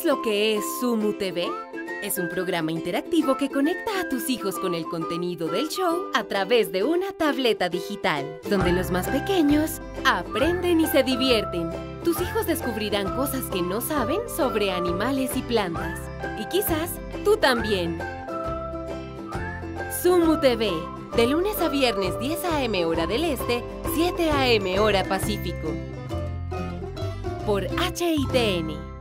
¿Sabes lo que es Sumu TV? Es un programa interactivo que conecta a tus hijos con el contenido del show a través de una tableta digital, donde los más pequeños aprenden y se divierten. Tus hijos descubrirán cosas que no saben sobre animales y plantas. Y quizás tú también. Sumu TV, de lunes a viernes 10 a.m. hora del Este, 7 a.m. hora Pacífico. Por HITN.